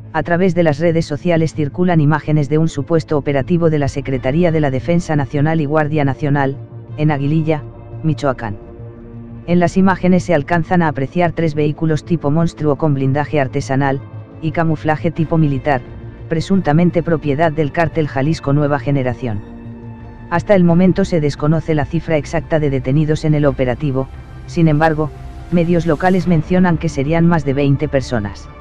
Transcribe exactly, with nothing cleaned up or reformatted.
A través de las redes sociales circulan imágenes de un supuesto operativo de la Secretaría de la Defensa Nacional y Guardia Nacional, en Aguililla, Michoacán. En las imágenes se alcanzan a apreciar tres vehículos tipo monstruo con blindaje artesanal y camuflaje tipo militar, presuntamente propiedad del cártel Jalisco Nueva Generación. Hasta el momento se desconoce la cifra exacta de detenidos en el operativo, sin embargo, medios locales mencionan que serían más de veinte personas.